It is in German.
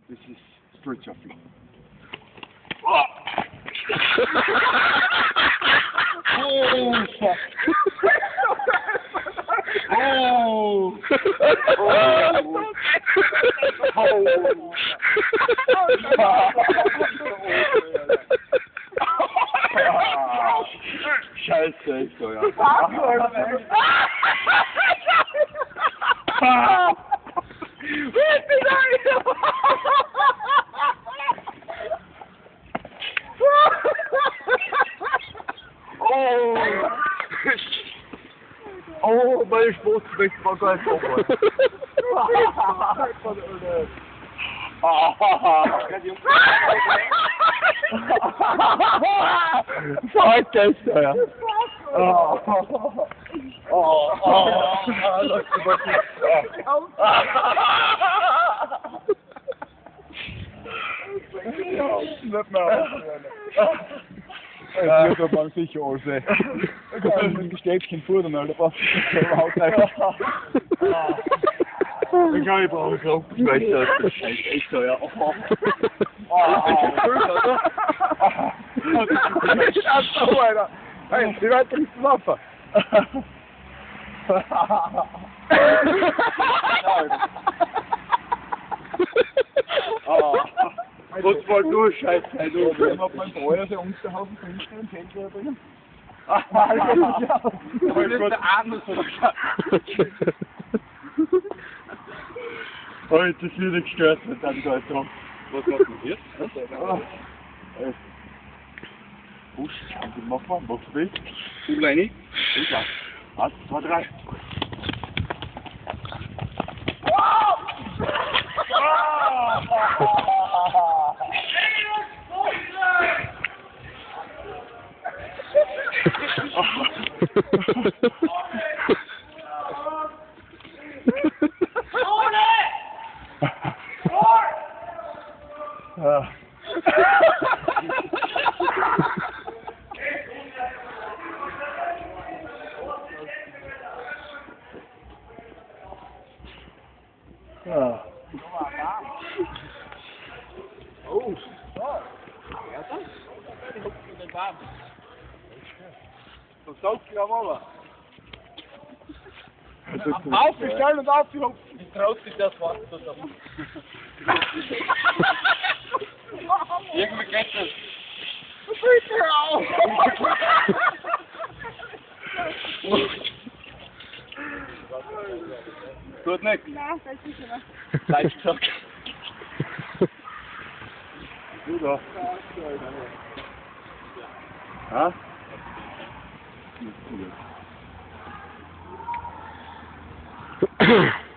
Das ist Street Shuffle. Oh! Oh! Scheiße, ist so, ja. Oh, meine Sportgewicht war gar nicht so gut. Fuck das, ja. Lass die mal nicht mehr. Ja, das wird man sicher auch sehen. Da kann man ein Stäbchen fuhren, da passt das überhaupt nicht. Ich kann ich brauchen so. Ich weiß das. Das ist echt so, ja. Das ist so, Alter. Hey, wie weit bringst du Waffe? Was war du, Scheiße? Du hast beim Feuer der Unterhaufen Fenster und Fenster bringen. Aber ich bin der Arme so. Oh, jetzt ist wieder gestört, wenn dann da ist dran. Was macht man jetzt? Busch, mach mal, machst du das? Du rein. Ja. 1, 2, 3. Oh, so saugt ja mal. Aufgestellt und aufgehopft. Wie traut sich das Wasser da? Irgendwie geht das. Bitte auf! Gut nicht? Nein, das ist nicht mehr. Leicht gesagt. Du da. Ja? Ja?